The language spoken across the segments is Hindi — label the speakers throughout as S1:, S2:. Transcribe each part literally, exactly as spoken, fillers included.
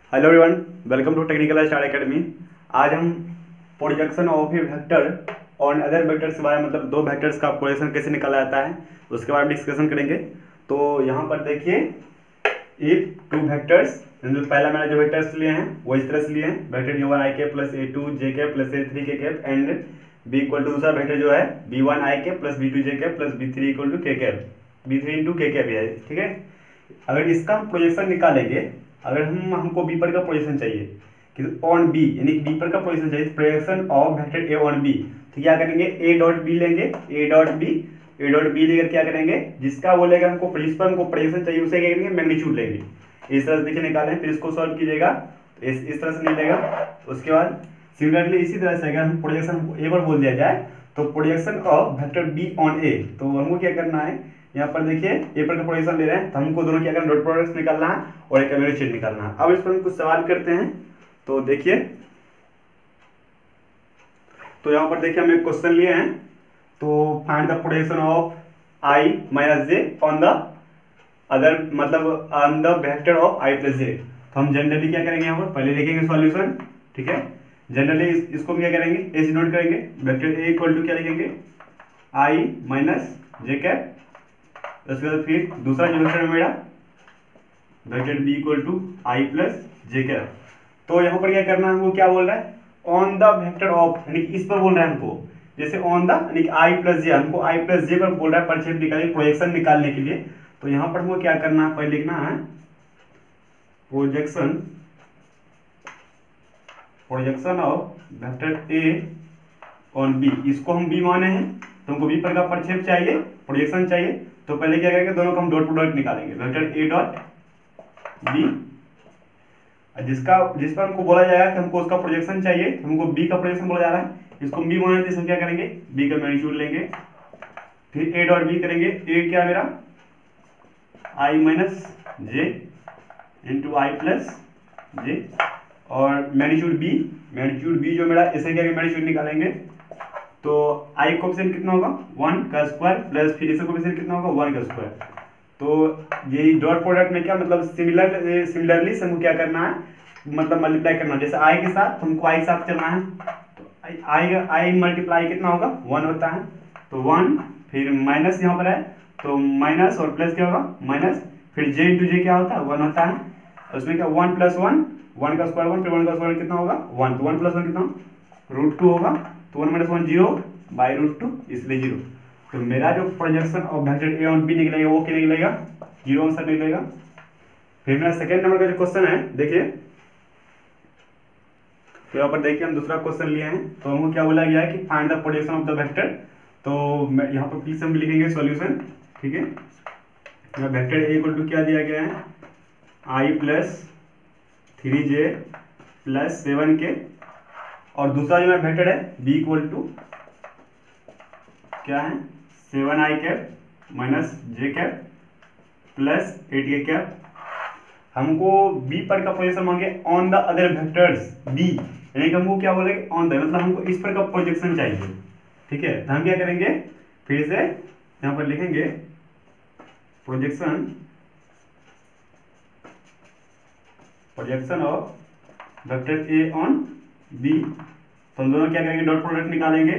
S1: Hello everyone, welcome to technical star academy. आज हम प्रोजेक्शन ऑफ ए वेक्टर और अदर वेक्टर्स के बारे में, मतलब दो वेक्टर्स का प्रोजेक्शन कैसे निकाला जाता है उसके बारे में डिस्कशन करेंगे। तो यहाँ पर देखिए, इफ टू वेक्टर्स, पहला मैंने जो वेक्टर्स लिए हैं वो इस तरह से लिए हैं, वेक्टर ए वन आई के plus A two J K plus A three K cap and B equal to दूसरा वेक्टर जो है बी वन आई के plus B two J K plus B three equal to K cap, B three into K cap है। ठीक है, अगर इसका हम प्रोजेक्शन निकालेंगे, अगर हम हमको बी पर का प्रोजेक्शन चाहिए कि ऑन बी, यानी बी पर का प्रोजेक्शन चाहिए, projection of vector A on B, तो क्या करेंगे, ए डॉट बी लेंगे, A dot B A dot B लेकर क्या करेंगे, जिसका वो लेगा हमको जिस पर हमको प्रोजेक्शन चाहिए उसे क्या करेंगे, मैग्नीट्यूड लेंगे। इस तरह से देखिए निकालें, फिर इसको सॉल्व कीजिएगा, इस इस तरह से नहीं लेगा। उसके बाद सिमिलरली इसी तरह से अगर हम प्रोजेक्शन ए पर बोल दिया जाए तो projection of vector B on A, तो हमको क्या करना है, यहाँ पर देखिए ए पर का प्रोजेक्शन ले रहे हैं तो हमको दोनों क्या करना, डॉट प्रोडक्ट निकालना है और एक मैग्नीट्यूड निकालना है। अब इस पर हम कुछ सवाल करते हैं। तो देखिए, तो यहाँ पर देखिए हम एक क्वेश्चन लिए हैं, तो find the projection of I minus J on the other, मतलब on the vector of I plus J. तो हम जनरली क्या करेंगे, यहाँ पर पहले लिखेंगे सॉल्यूशन। ठीक है, जनरली इस, इसको क्या करेंगे, ए से नोट करेंगे, वेक्टर ए इक्वल टू क्या लिखेंगे, आई माइनस जे कैप। उसके बाद फिर दूसरा जो वेक्टर है मेरा, vector B equal to I plus J cap. तो यहाँ पर क्या करना है, हमको क्या बोल रहा है, ऑन द वेक्टर ऑफ, यानी इस पर बोल रहा है हमको, जैसे ऑन द यानी आई प्लस जे, हमको आई प्लस जे पर बोल रहा है परसेप्ट निकालिए, प्रोजेक्शन निकालने के लिए। तो यहाँ पर हमको क्या करना है, पहले लिखना है projection projection of vector A on B. इसको हम बी माने हैं तो हमको बी पर का परसेप्ट चाहिए, प्रोजेक्शन चाहिए। तो पहले क्या करेंगे, दोनों को हम डॉट प्रोडक्ट निकालेंगे, वेक्टर ए डॉट बी, जिसका जिस पर हमको बोला जाएगा कि हमको उसका प्रोजेक्शन चाहिए, हमको बी का प्रोजेक्शन बोला जा रहा है, इसको हम बी माने थे, इसमें क्या करेंगे, बी का मैग्नीट्यूड लेंगे। फिर ए डॉट बी करेंगे, ए क्या मेरा I minus J into I plus J, और मैग्नीट्यूड बी, मैग्नीट्यूड बी जो मेरा, इसे क्या मैग्नीट्यूड निकालेंगे। तो आई कोएफिशिएंट कितना होगा, वन का स्क्वायर प्लस फिर इसका कोएफिशिएंट कितना होगा, वन का स्क्वायर। तो ये डॉट प्रोडक्ट में क्या मतलब, सिमिलर सिमिलरली से हमको क्या करना है, मतलब मल्टीप्लाई करना है। जैसे आई के साथ हमको आई के साथ चलना है, तो आई आई मल्टीप्लाई कितना होगा, वन होता है। तो वन, फिर माइनस यहाँ पर है तो माइनस और प्लस क्या होगा, माइनस, फिर जे इंटू जे क्या होता है, वन होता है। उसमें क्या, वन प्लस वन, वन का स्क्वायर वन, फिर वन का स्क्वायर कितना होगा, वन। तो वन प्लस वन कितना, रूट टू होगा। तो one minus one zero by root two, इसलिए जीरो। तो मेरा जो projection of vector A on B निकलेगा वो क्या निकलेगा, जीरो आंसर निकलेगा। फिर मेरा सेकेंड नंबर का जो क्वेश्चन है, देखिए, तो यहाँ पर देखिए हम दूसरा क्वेश्चन लिए हैं। तो हमको क्या बोला गया है कि find the projection of the vector. तो मैं यहाँ पर प्लीज हम लिखेंगे सॉल्यूशन। ठीक है, वेक्टर ए इक्वल टू क्या दिया गया है, I plus three J plus seven K, और दूसरा जो मेरा वेक्टर है बी इक्वल टू क्या है, seven I cap minus J cap plus eight K cap. हमको बी पर का प्रोजेक्शन मांगे on the other vectors B, यानी कि हमको क्या बोलेंगे, ऑन द, मतलब हमको इस पर का प्रोजेक्शन चाहिए। ठीक है, तो हम क्या करेंगे, फिर से यहाँ पर लिखेंगे projection projection of vector A on B. तो हम दोनों क्या करेंगे, डॉट प्रोडक्ट निकालेंगे,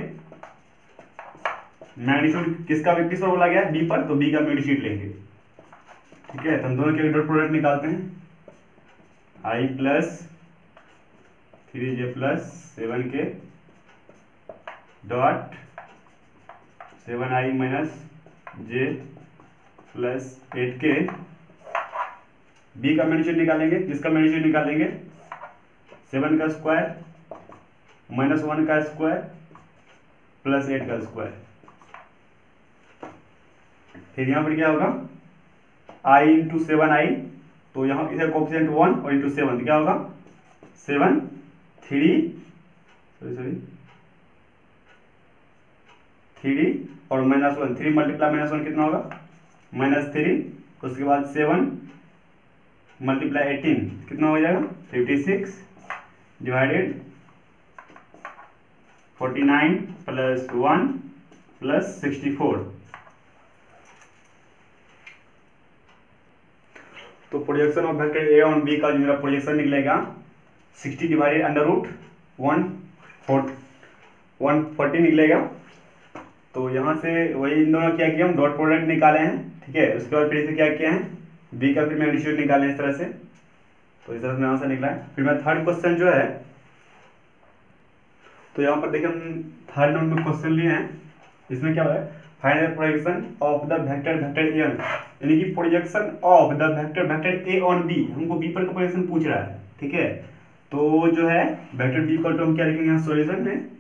S1: मैग्नीट्यूड किसका किस पर बोला गया है, बी पर, तो बी का मैग्नीट्यूड लेंगे। ठीक है, तो हम दोनों के डॉट प्रोडक्ट निकालते हैं, I plus three J plus seven K dot seven I minus J plus eight K, B का मैग्नीट्यूड निकालेंगे, किसका मैग्नीट्यूड निकालेंगे, सेवन का स्क्वायर माइनस वन का स्क्वायर प्लस एट का स्क्वायर। फिर यहाँ पर क्या होगा, आई इंटू सेवन आई, तो यहाँ इधर कोएफिशिएंट वन और इंटू सेवन, तो क्या होगा, seven three sorry sorry three और minus one, three multiply minus one कितना होगा, माइनस थ्री। उसके बाद सेवन मल्टीप्लाई एटीन कितना हो जाएगा, fifty six divided forty nine plus one plus sixty four. तो projection of vector A on B का जो मेरा प्रोजेक्शन निकलेगा sixty divided under root one four one forty निकलेगा। तो यहाँ से वही इन दोनों क्या किया, हम डॉट प्रोडक्ट निकाले हैं, ठीक है। उसके बाद फिर से क्या किया है, बी का फिर मैग्नीट्यूड निकाले हैं इस तरह से। तो इस तरह से आंसर निकला है। फिर मैं थर्ड क्वेश्चन जो है, तो यहाँ पर देखिए हम थर्ड नंबर में क्वेश्चन लिए हैं। इसमें क्या है, find the projection of the vector vector A on, यानी कि projection of the vector vector A on B, हमको बी पर का प्रोजेक्शन पूछ रहा है, ठीक है। तो जो है वेक्टर बी इक्वल टू हम क्या लिखेंगे यहाँ सॉल्यूशन में,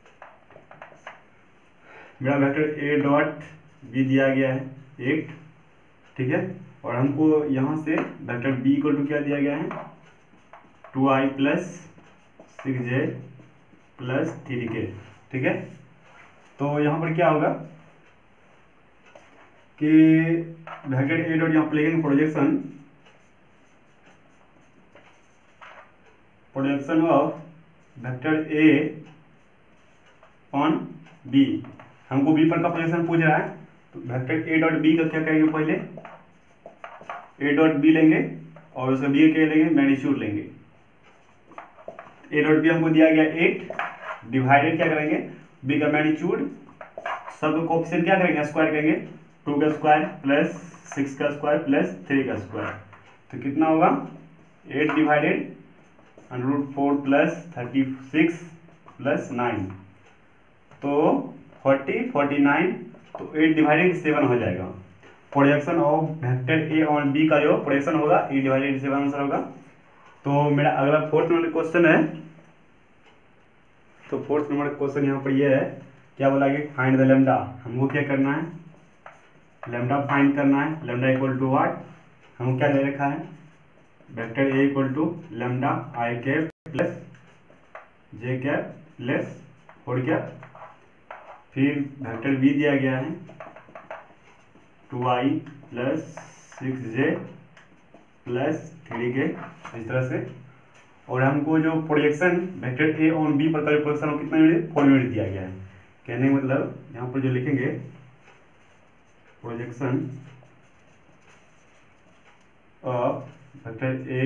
S1: मेरा वेक्टर ए डॉट बी दिया गया है एट, ठीक है। और हमको यहाँ से वेक्टर बी इक्वल टू क्या दिया गया है, two I plus six J plus three K, ठीक है। तो यहाँ पर क्या होगा कि वेक्टर ए डॉट यहाँ पर लिखेंगे projection projection of vector A on B, हमको बी पर का प्रोजेक्शन पूछ रहा है। तो वेक्टर ए डॉट बी का क्या करेंगे, पहले ए डॉट बी लेंगे और उसका बी क्या लेंगे, मैग्नीट्यूड लेंगे। ए डॉट बी हमको दिया गया एट, डिवाइडेड क्या करेंगे, बी का मैग्नीट्यूड, सब कोएफिशिएंट क्या करेंगे, स्क्वायर करेंगे, टू का स्क्वायर प्लस सिक्स का स्क्वायर प्लस थ्री का स्क्वायर। तो कितना होगा, eight divided under root four plus thirty six plus nine, तो फोर्टी फोर्टी नाइन, तो एट डिवाइडेड सेवन हो जाएगा। Projection of vector A on B का जो प्रोजेक्शन होगा ए डिवाइडेड सेवन आंसर होगा। तो मेरा अगला फोर्थ नंबर क्वेश्चन है। तो फोर्थ नंबर क्वेश्चन यहाँ पर ये है, क्या बोला कि फाइंड द लेमडा, हमको क्या करना है, लेमडा फाइंड करना है। लेमडा इक्वल टू व्हाट, हमको क्या दे रखा है, vector A equal to lambda I cap plus J cap plus four cap, फिर वेक्टर बी दिया गया है two I plus six J plus three K, इस तरह से। और हमको जो projection vector A on B पर प्रोजेक्शन हो कितना यूनिट, फोर यूनिट दिया गया है। कहने का मतलब यहाँ पर जो लिखेंगे projection of vector A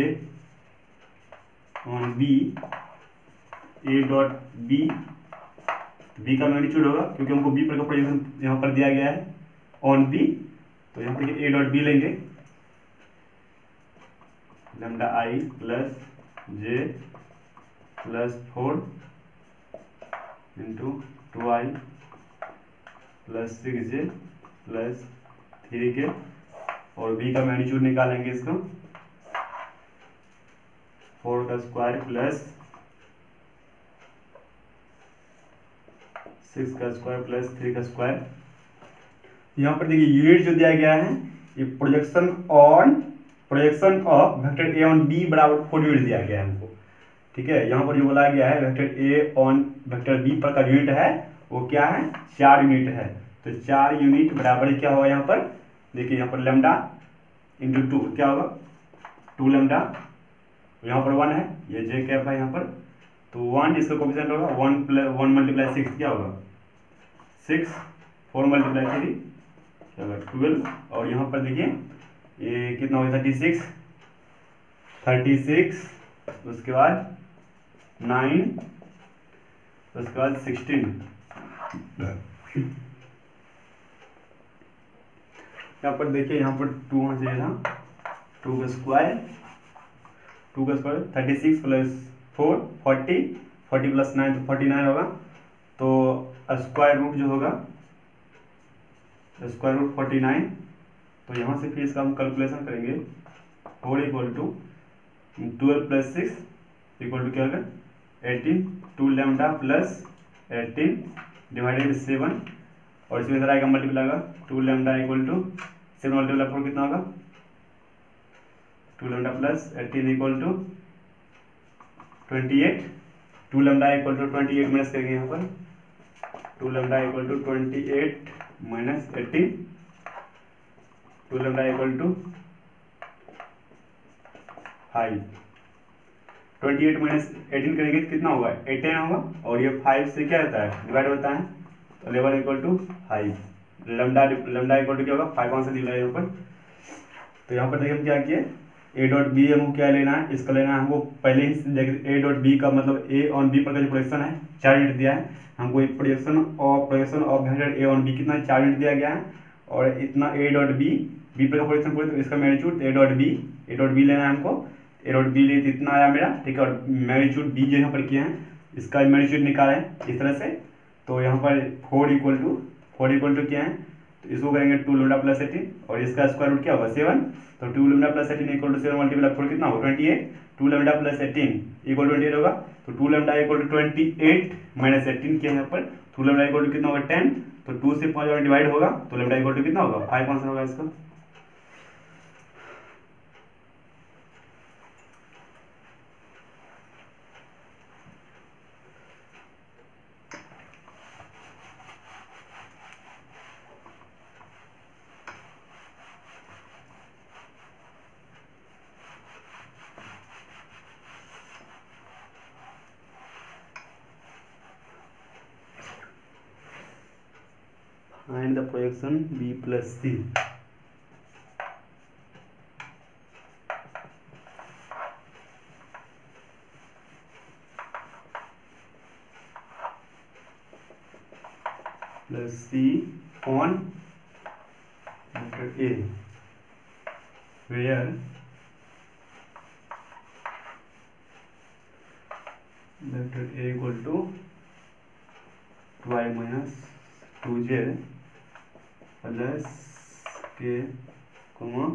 S1: on B, A dot B, B का मैग्नीट्यूड होगा क्योंकि हमको बी पर का प्रोजेक्शन यहाँ पर दिया गया है ऑन बी। तो यहाँ पे ए डॉट बी लेंगे, lambda I plus J plus four into two I plus six J plus three K, और बी का मैग्नीट्यूड निकालेंगे इसको, फोर का स्क्वायर प्लस सिक्स का स्क्वायर प्लस थ्री का स्क्वायर। यहाँ पर देखिए यूनिट जो दिया गया है ये projection on projection of vector A on B बराबर फोर यूनिट दिया गया है हमको, ठीक है। यहाँ पर जो बोला गया है vector A on vector B पर का यूनिट है वो क्या है, चार यूनिट है। तो चार यूनिट बराबर क्या होगा, यहाँ पर देखिए यहाँ पर लेमडा इंटू टू क्या होगा, टू लेमडा, यहाँ पर वन है, ये जे कैप है यहाँ पर, तो वन इसका कोएफिशिएंट होगा, one plus one multiply six क्या होगा, सिक्स, फोर मल्टीप्लाई थ्री क्या होगा, ट्वेल्व। और यहाँ पर देखिए ये कितना होगा, थर्टी सिक्स, थर्टी सिक्स, उसके बाद नाइन, उसके बाद सिक्सटीन। यहाँ पर देखिए यहाँ पर टू होना चाहिए था, टू का स्क्वायर, टू का square thirty six plus four forty, forty plus nine तो फोर्टी नाइन होगा। तो स्क्वायर रूट जो होगा स्क्वायर रूट फोर्टी नाइन, तो यहाँ से फिर इसका हम कैलकुलेशन करेंगे, four equal to twelve plus six equal to क्या होगा eighteen, two lambda plus eighteen divided seven, और इसमें इधर आएगा मल्टीप्लाई होगा, two lambda equal to seven multiply four कितना होगा, two lambda plus eighteen equal to twenty eight, two lambda equal to twenty eight minus करेंगे यहाँ पर, two lambda equal to twenty eight minus eighteen, two lambda equal to five, twenty eight minus eighteen करेंगे तो कितना होगा, एटीन होगा, और ये फाइव से क्या होता है डिवाइड होता है, तो eleven equal to five, lambda lambda equal to क्या होगा फाइव आंसर दिया है यहाँ पर। तो यहाँ पर देखिए हम क्या किए, ए डॉट बी हमको क्या लेना है, इसका लेना है हमको पहले ही देख ए डॉट बी का मतलब ए ऑन बी पर का जो प्रोजेक्शन है चार यूनिट दिया है हमको, एक प्रोजेक्शन और projection of vector A on B कितना चार यूनिट दिया गया है, और इतना ए डॉट बी बी पर का प्रोजेक्शन पूरे तो इसका magnitude A dot B A dot B लेना है हमको, ए डॉट बी लिए तो इतना आया मेरा, ठीक है। और मैग्नीट्यूड बी जो यहाँ पर किए हैं इसका मैग्नीट्यूड निकाले इस तरह से, तो यहाँ पर four equal to four equal to क्या है, तो इसको करेंगे टू लेमडा प्लस एटीन और इसका स्क्वायर रूट क्या होगा सेवन, तो two lambda plus eighteen equal to seven multiply four कितना होगा twenty eight, two lambda plus eighteen equal twenty eight होगा, तो two lambda equal to twenty eight minus eighteen के यहाँ पर टू लेमडा इक्वल टू कितना होगा टेन, तो टू से पाँच बार डिवाइड होगा तो लेमडा इक्वल टू कितना होगा फाइव आंसर होगा इसका। Find the projection B plus C. Plus C on vector A, where vector A equal to y minus two J plus K comma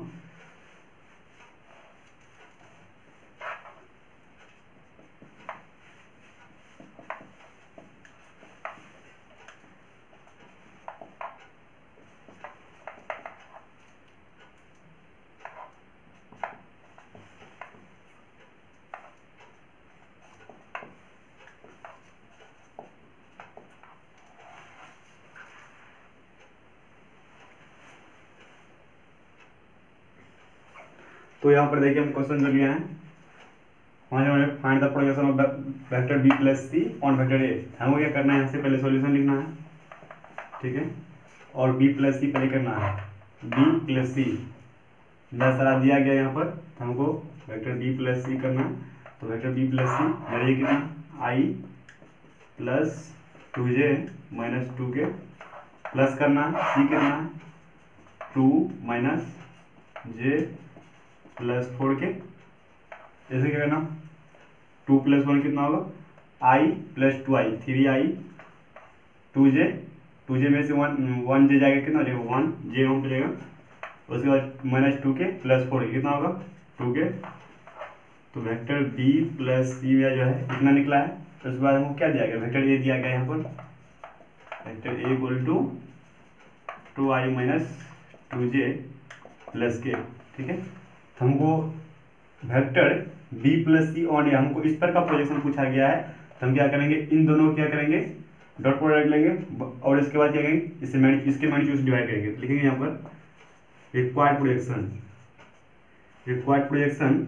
S1: तो यहाँ पर देखिए हम क्वेश्चन जो लिया है हमारे find the projection of vector B plus C on vector A, हमको क्या करना है यहाँ से पहले सॉल्यूशन लिखना है, ठीक है, और बी प्लस सी पहले करना है, बी प्लस सी दस सारा दिया गया यहाँ पर, तो हमको वेक्टर बी प्लस सी करना है, तो वेक्टर बी प्लस सी मेरे कितना I plus two J minus two K plus करना सी कितना two minus J plus four K, ऐसे क्या करना टू प्लस वन कितना होगा I plus two I three I two J two J में से वन वन जे जाएगा कितना हो जाएगा वन जे वहाँ पे जाएगा, उसके बाद minus two K plus four K कितना होगा टू के, तो वेक्टर बी प्लस सी में जो है इतना निकला है, तो उसके बाद हमको क्या दिया गया वेक्टर ए दिया गया यहाँ पर vector A equal to two I minus two J plus K, ठीक है। हमको vector b plus C on A हमको इस पर का प्रोजेक्शन पूछा गया है, तो हम क्या करेंगे इन दोनों को क्या करेंगे डॉट प्रोडक्ट लेंगे और इसके बाद क्या करेंगे इससे मैंने इसके मैग्नीट्यूड डिवाइड करेंगे, तो लिखेंगे यहाँ पर required projection required projection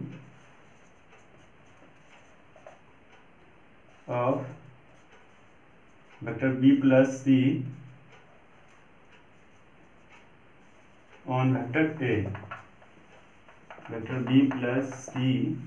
S1: of vector b plus C on vector A, vector B plus C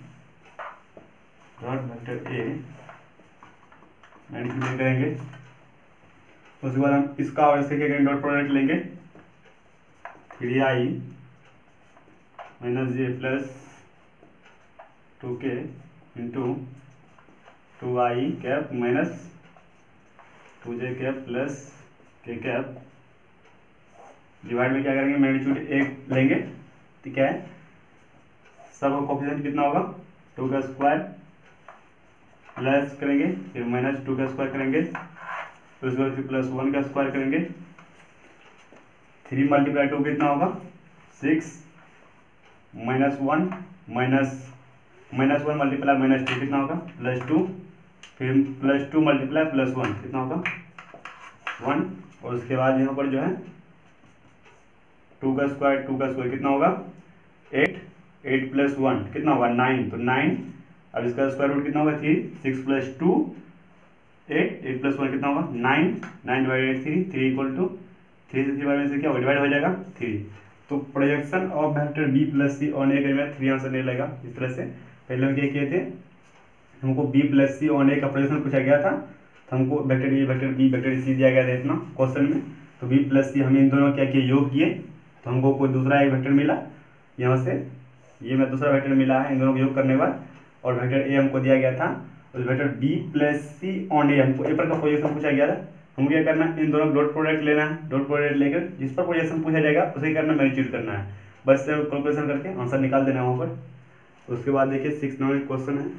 S1: dot vector A magnitude करेंगे, उसके बाद हम इसका और इसके क्या करेंगे डॉट प्रोडक्ट लेंगे three I minus J plus two K into two I cap minus two J cap plus K cap divide में क्या करेंगे मैग्नीट्यूड एक लेंगे, ठीक है, सबका कोफिशिएंट कितना होगा टू का स्क्वायर प्लस करेंगे फिर माइनस टू का स्क्वायर करेंगे, तो उसके बाद फिर प्लस वन का स्क्वायर करेंगे, थ्री मल्टीप्लाई टू कितना होगा six minus one minus minus one multiply minus two कितना होगा प्लस टू, फिर plus two multiply plus one कितना होगा वन, और उसके बाद यहाँ पर जो है टू का स्क्वायर टू का स्क्वायर कितना होगा एट एट प्लस वन कितना होगा नाइन, तो नाइन, अब इसका स्क्वायर रूट कितना होगा three, six plus two eight, eight plus one कितना होगा nine, nine divided three, three equal to three से थ्री बार में से क्या होगा डिवाइड हो जाएगा थ्री, तो projection of vector B plus C on A के में थ्री आंसर निकलेगा इस तरह से। पहले हम क्या किए थे, हमको B plus C on A का प्रोजेक्शन पूछा गया था, तो हमको vector A vector B vector C दिया गया था इतना क्वेश्चन में। तो बी प्लस सी हम इन दोनों क्या किए, योग किए, तो हमको कोई दूसरा एक वेक्टर मिला यहाँ से, ये मैं दूसरा वेक्टर मिला है इन दोनों को योग करने के बाद। और वेक्टर ए हमको दिया गया था, और vector B plus C on A हमको ए पर का प्रोजेक्शन पूछा गया था। हमको क्या करना है, इन दोनों डॉट प्रोडक्ट लेना है, डॉट प्रोडक्ट लेकर जिस पर प्रोजेक्शन पूछा जाएगा उसे करना मैग्नीट्यूड करना है, बस कैलकुलेशन करके आंसर निकाल देना है वहाँ पर। उसके बाद देखिए सिक्स नंबर क्वेश्चन है,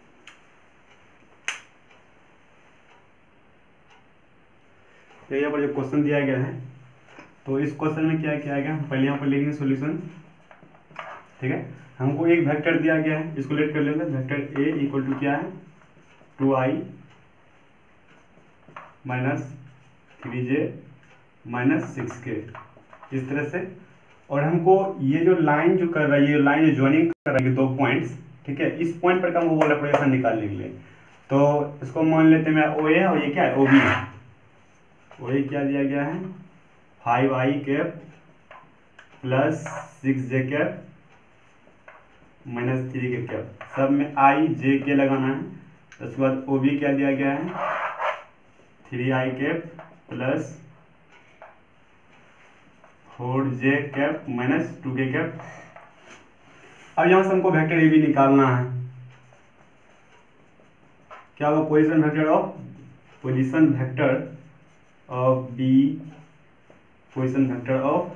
S1: तो यहाँ पर जो क्वेश्चन दिया गया है, तो इस क्वेश्चन में क्या किया गया, पहले यहाँ पर लिखेंगे सॉल्यूशन। ठीक है, हमको एक वेक्टर दिया गया है, इसको लेट कर लेंगे। वेक्टर ए इक्वल टू क्या है, two I minus three J minus six K, इस तरह से। और हमको ये जो लाइन जो कर रहा है, ये लाइन जो ज्वाइनिंग कर रहा है दो पॉइंट्स, ठीक है, इस पॉइंट पर का हमको बोला प्रोजेक्शन निकालने के लिए। तो इसको मान लेते हैं मैं ओ ए, और ये क्या है, ओ बी है। ओ ए क्या दिया गया है, five I cap plus six J cap minus three K cap, सब में आई जे के लगाना है। उसके बाद ओ बी क्या दिया गया है, three I cap plus four J cap minus two K cap. अब यहां से हमको वेक्टर ए बी निकालना है। क्या होगा, position vector of position vector of B position vector of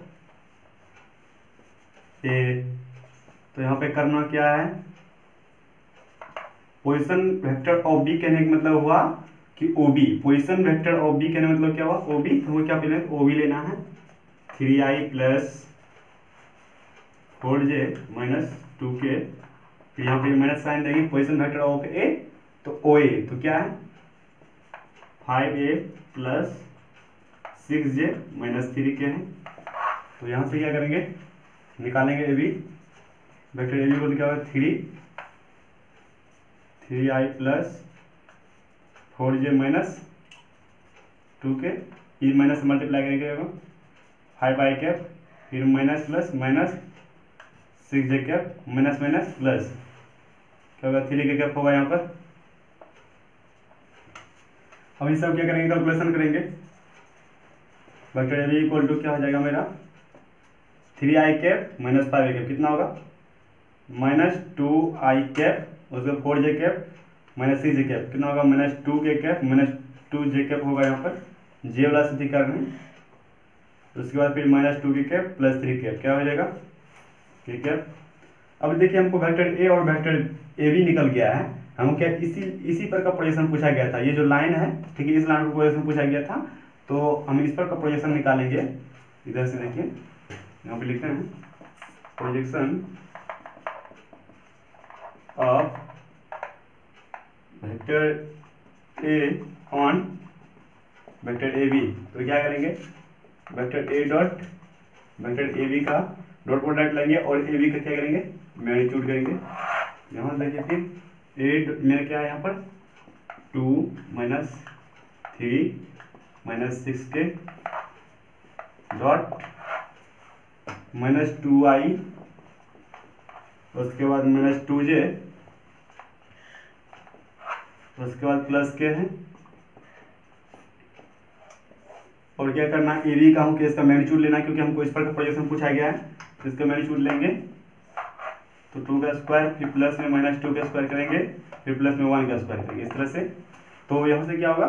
S1: A. तो यहाँ पे करना क्या है, पोजीशन वेक्टर ऑफ बी कहने का मतलब हुआ कि OB, position vector of B कहने का मतलब क्या हुआ, ओबी। तो हमें क्या पहले ओबी लेना है, three I plus four J minus two K, फिर यहाँ पे माइनस साइन देंगे, पोजीशन वेक्टर ऑफ ए, तो ओ ए तो क्या है five A plus six J minus three K है। तो यहाँ से क्या करेंगे, निकालेंगे A B, vector A B को क्या होगा, three three I plus four J minus two K, ई माइनस मल्टीप्लाई करेंगे फाइव आई कैप, फिर minus plus minus six J cap minus minus plus क्या होगा, थ्री के कैप होगा यहाँ पर। अब इन सब क्या करेंगे, कैलकुलेशन करेंगे। Vector A B equal to क्या हो जाएगा मेरा, three I cap minus five I cap कितना होगा, माइनस टू आई कैप, उसके four J cap minus six J cap कितना होगा, minus two K cap minus two J cap होगा यहाँ पर, जे वाला स्थिति कर रहे हैं। उसके बाद फिर minus two K cap plus three cap क्या हो जाएगा, के कैप। अब देखिए हमको वेक्टर ए और वेक्टर ए बी निकल गया है, हमको क्या इसी इसी पर का प्रोजेक्शन पूछा गया था, ये जो लाइन है, ठीक है, इस लाइन पर प्रोजेक्शन पूछा गया था, तो हम इस पर का प्रोजेक्शन निकालेंगे। इधर से देखिए यहाँ पे लिखते हैं, projection of vector A on vector A B. तो क्या करेंगे, vector A dot vector A B का डॉट प्रोडक्ट लेंगे और ए बी का क्या करेंगे, मैग्नीट्यूड करेंगे। यहाँ देखिए फिर ए मेरा क्या है यहाँ पर, two minus three minus six K dot minus two I, उसके बाद माइनस टू जे, उसके बाद प्लस के है। और क्या करना है, ए बी का हमको इसका मैग्नीट्यूड लेना है, क्योंकि हमको इस पर का प्रोजेक्शन पूछा गया है, तो इसका मैग्नीट्यूड लेंगे। तो टू का स्क्वायर, फिर प्लस में माइनस टू का स्क्वायर करेंगे, फिर प्लस में वन का स्क्वायर करेंगे, इस तरह से। तो यहाँ से क्या होगा,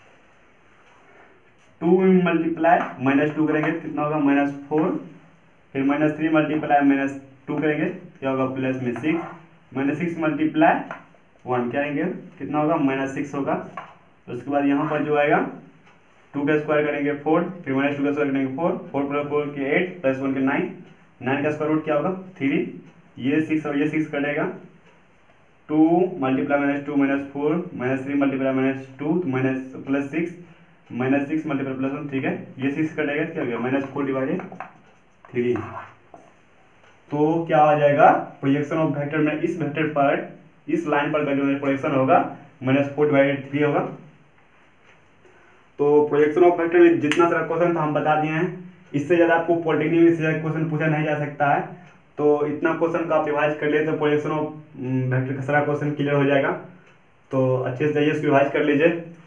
S1: टू मल्टीप्लाई माइनस टू करेंगे कितना होगा, माइनस फोर, फिर minus three multiply minus two करेंगे क्या होगा, प्लस में six, minus six multiply one क्या आएंगे, कितना होगा, माइनस सिक्स होगा। उसके बाद यहाँ पर जो आएगा, टू का स्क्वायर करेंगे फोर, फिर माइनस टू का स्क्वायर करेंगे फोर, फोर प्लस फोर के एट प्लस वन के नाइन, नाइन का स्क्वायर रूट क्या होगा, थ्री, ये सिक्स और ये सिक्स कटेगा, two multiply minus two minus four minus three multiply minus two minus plus six minus six multiply plus one, ठीक है, ये सिक्स कटेगा क्या हो गया, माइनस फोर डिवाइडेड थ्री। तो क्या आ जाएगा, प्रोजेक्शन ऑफ वेक्टर में इस वेक्टर पर, इस लाइन पर का जो प्रोजेक्शन होगा माइनस फोर डिवाइडेड थ्री होगा। तो प्रोजेक्शन ऑफ वेक्टर में जितना सारा क्वेश्चन था हम बता दिए हैं। इससे ज़्यादा आपको पॉलिटेक्निक में इससे क्वेश्चन पूछा नहीं जा सकता है। तो इतना क्वेश्चन का आप रिवाइज कर लिए तो प्रोजेक्शन ऑफ वेक्टर का सारा क्वेश्चन क्लियर हो जाएगा। तो अच्छे से जाइए, इसको रिवाइज कर लीजिए।